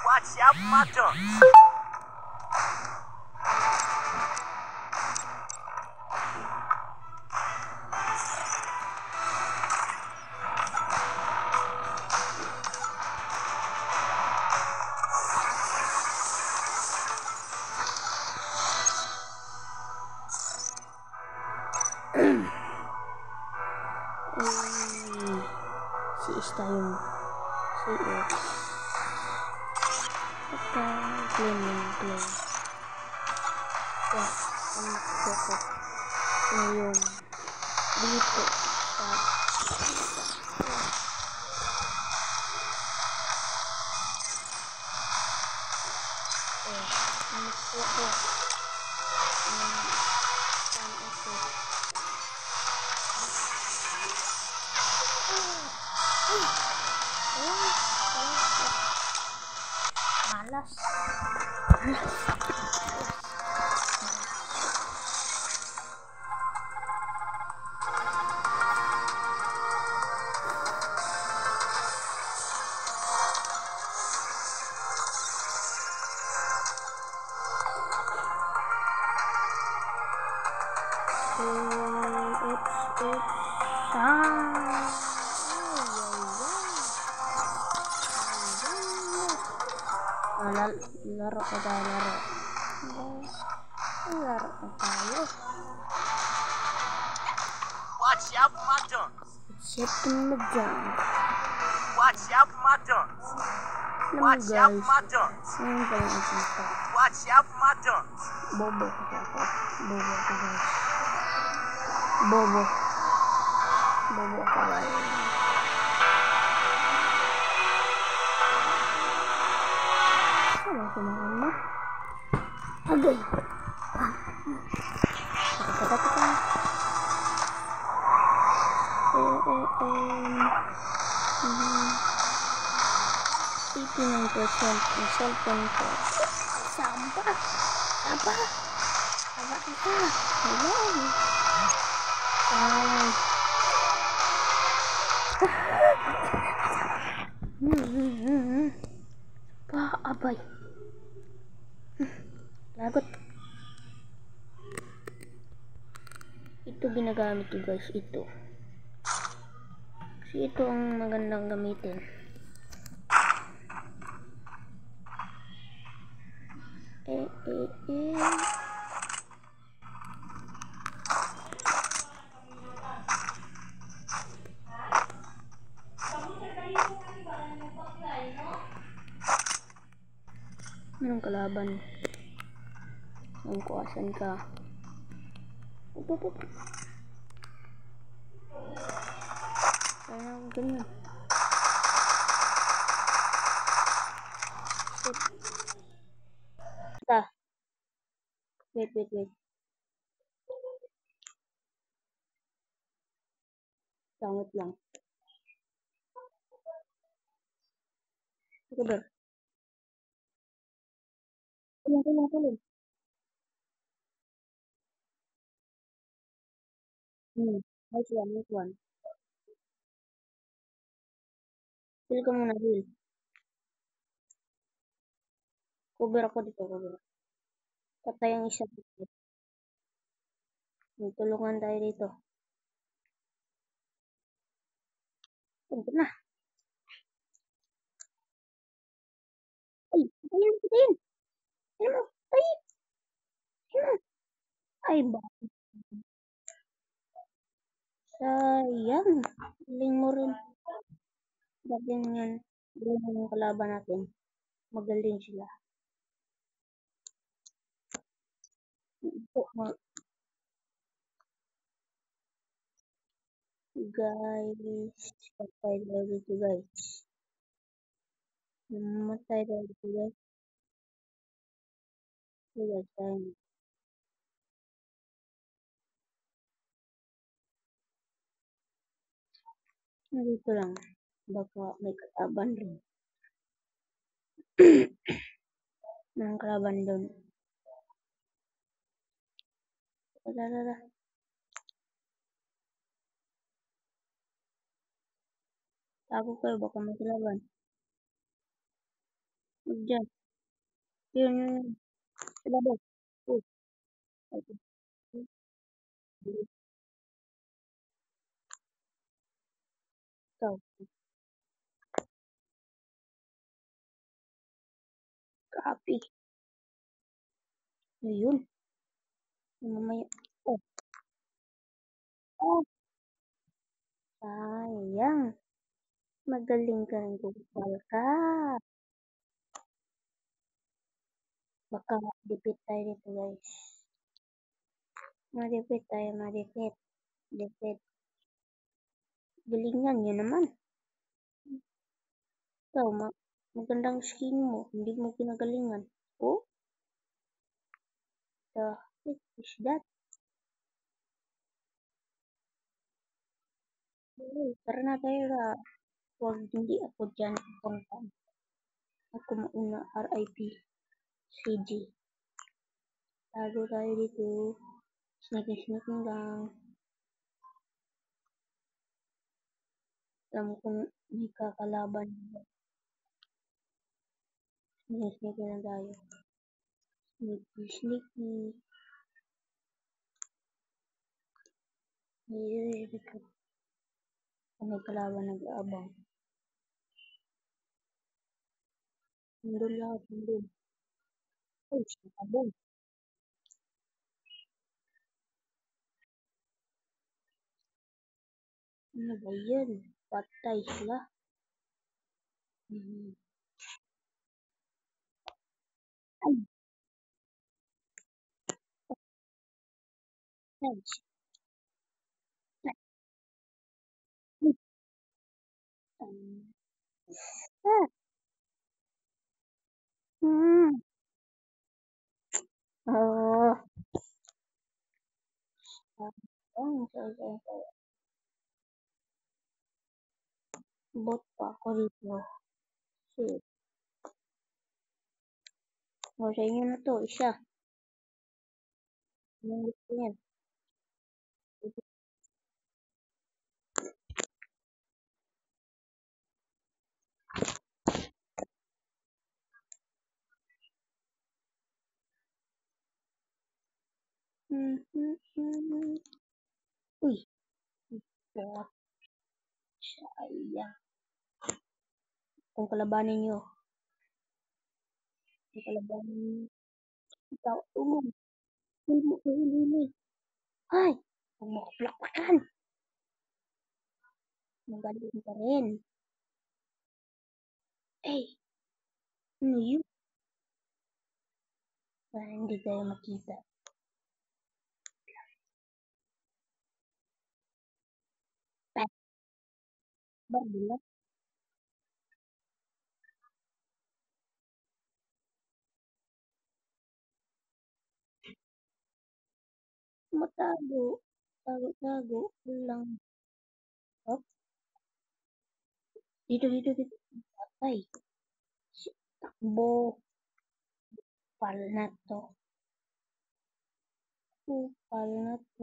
Watch out, my dunks. Si Is tayong si Is. Claim yung claim. Ang ko ngayon dito sa malas. Laro na tayo, laro na tayo. Watch out, my dunks. Check na dyan. Watch out, my dunks. Watch out, my dunks. Ngayon pa yung isita. Watch out, my dunks. Bobo kasi ako. Bobo ako, guys. Bobo. Bobo ako, guys. Ano kumain mo? Agay! Tata-tata-tata. 89% ang cellphone ko. Saba! Saba! Saba kita! Hello! Abay! Lagot! Ito ginagamit ko, guys. Ito. Kasi ito ang magandang gamitin. Merong kalaban. Ang kuwasan ka. Up. Kaya ganyan. Wait. Tangit lang. Ito ba? Tuloy. Nice one. Heal ka muna, heal. Cover ako dito, cover. Patay ang isa dito. Tulungan tayo dito. Punta na. Ay, patayin. Ano? Ay, bakit? Sayang. Hiling mo rin. Bagyan yan. Hiling yung kalaban natin. Magaling sila. Guys, patay tayo dito, guys. Namatay tayo dito, guys. Tayo. Dito lang. Baka may kalaban rin. May kalaban doon. Tara. Tago kayo, baka may kalaban. Diyan. Yun. Sa baba. Oh. Okay. Ikaw. Copy. Ayun. Mamaya. Oh. Oh. Sayang. Magaling ka rin gupal ka. Baka dipit tayo dito guys. Madipit tayo, madipit. Dipit. Galingan yun naman. Ikaw, magandang skin mo. Hindi mo pinagalingan. Oh, the heck is that? Oh, tara na tayo ra. Huwag hindi ako dyan. Pangpan. Ako mauna. RIP. CG. Tago tayo dito. Sneaking lang. Alam ko may kakalaban. Sneaking lang tayo. Sneaky. Ay, may kalaban nag-aabang. Nandun lahat, nandun. Ay, sinabong. Ano ba yan? Patay sila. Ay, nice. Ah, hmm. Oh, sorry. Bot pa ako dito. Shit. O, sa inyo na to, isa. Anong gusto yan? Uy, bot. Sayang. Kung kalabanin nyo. Kung kalabanin nyo. Ikaw, tulong. Huli. Ay, kung makaplakpakan. Magaling ka rin. Eh, ano yun? Para hindi tayo makita. Pat, bagula. Matago. Tago. Lang. Oh, dito. Patay. Takbo. Pal na to. Pal na to.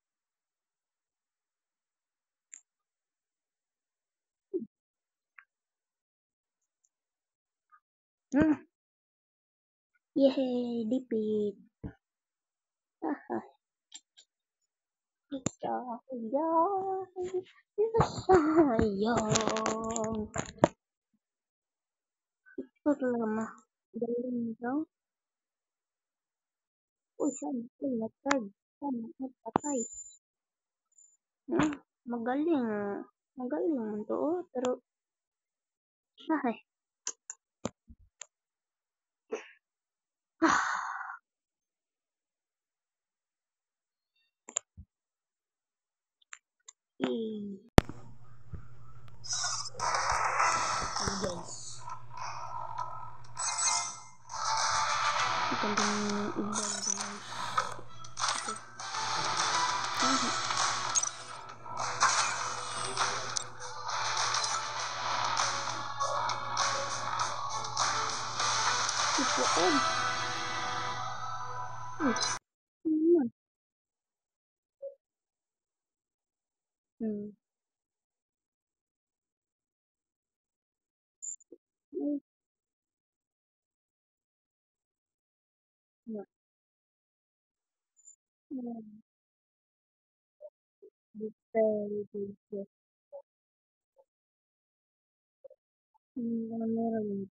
Hmm. Yay, dipit. Haha. Sayang. Ito talaga galing daw. Uy, saan pinatay? Saan napatay? Hmm, magaling. Magaling mo to. Pero, ay. Guys. Gandang iba guys. Ito on. Hmm. Na very good. Meron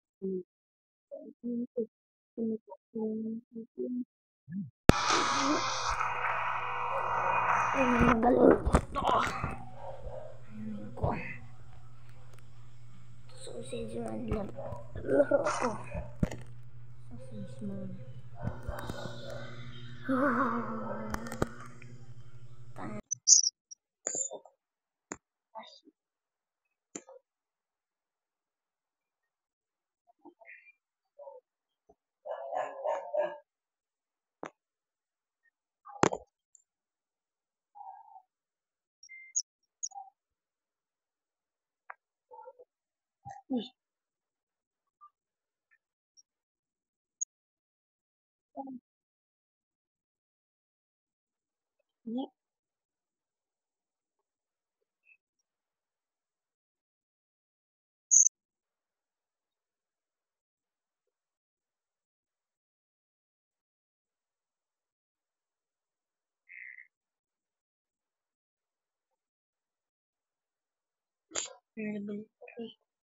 magaling ito. Ayun ko. Sausage man lang. Laro ko. Sausage man. Uy, hindi. Level 3.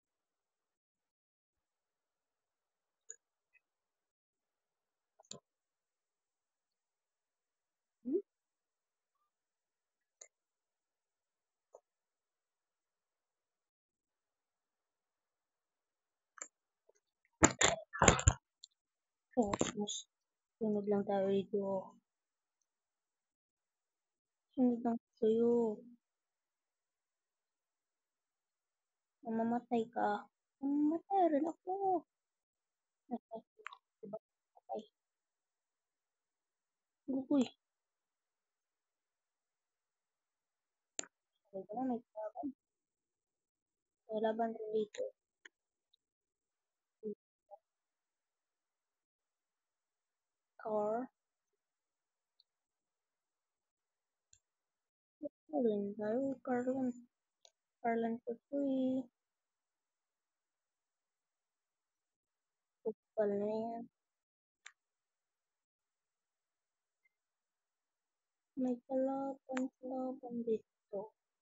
Hmm? Mas sunod lang tayo dito. Sunod lang sa'yo. Mamamatay ka. Mamamatay rin ako. Patay. Diba? Patay. Uy, sabi ko na may laban. May laban rin dito. Car. Carlin tayo. Carlin. Carlin ko to eh. Kupal na yan. May kalaban dito.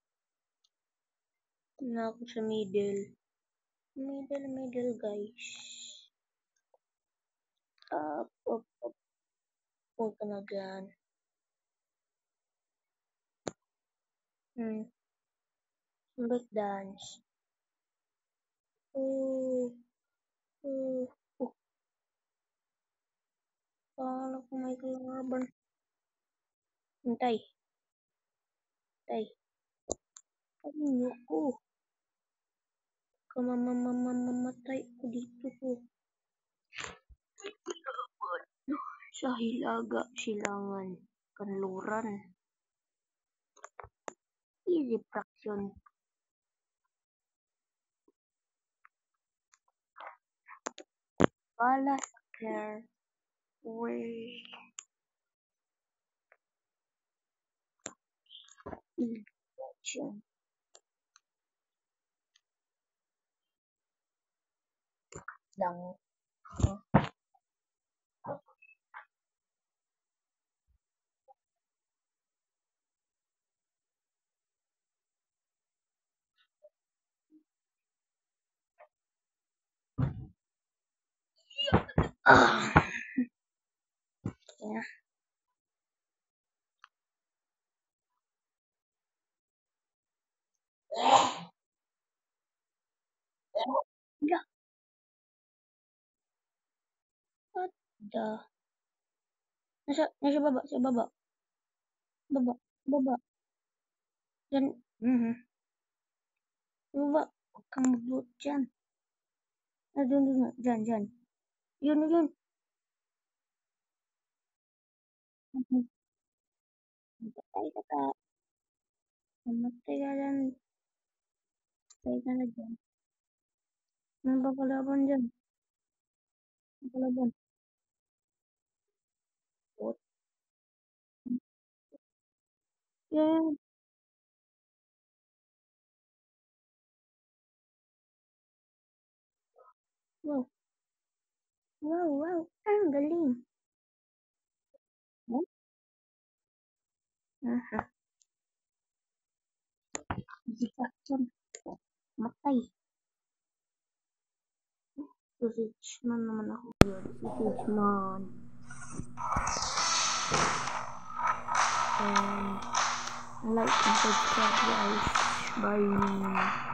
Na ako sa middle. Middle guys. Up. Huwag ka na dyan. Break dance. Oh. Kala ko may kalaban. Hintay. Ano ko? Kamamamatay ko dito ko. Sa Hilaga, Silangan, Kanluran. Easy fraction. Bala Care. Way. Easy fraction. Lang. Yeah. Yeah. What the? Nasa baba, sa baba. Baba. Yan. Baba. Huwag kang mag-loot dyan. Dun. Dyan. Yun. Patay ka. Mamatay ka dyan. Patay ka na dyan. Ano ba kalaban dyan? Kalaban. What? Yan. Wow. Ang galing. Zikatan. Matay. Sausage man naman ako yun. Sausage man. And like and subscribe guys. Bye.